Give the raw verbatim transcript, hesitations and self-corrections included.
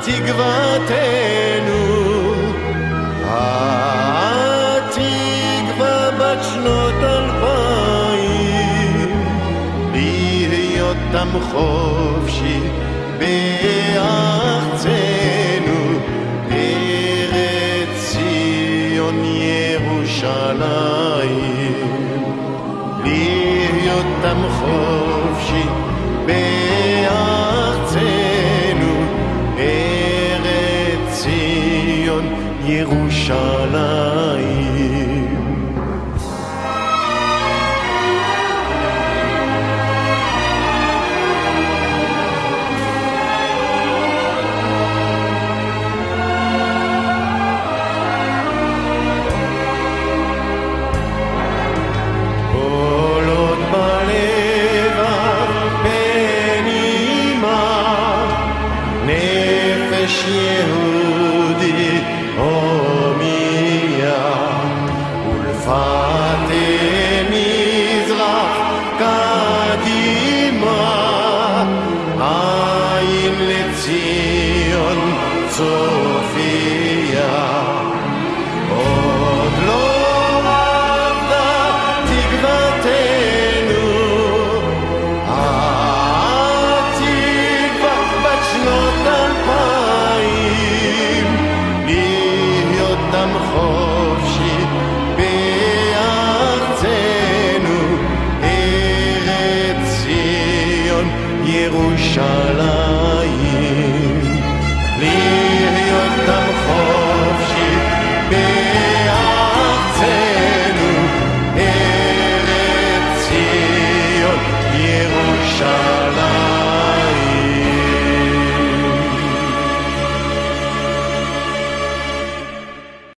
תקוותנו, התקווה בת שנות אלפיים, להיות עם חופשי בארצנו, ארץ ציון ירושלים. להיות עם חופשי בארצנו, ארץ ציון ירושלים. יהודי הומיה ולפתי מזרח קדימה, עין לציון צופיה. עוד לא עבדה תקוותנו, התקווה בת שנות אלפיים, להיות עם חופשי בארצנו, ארץ ציון ירושלים.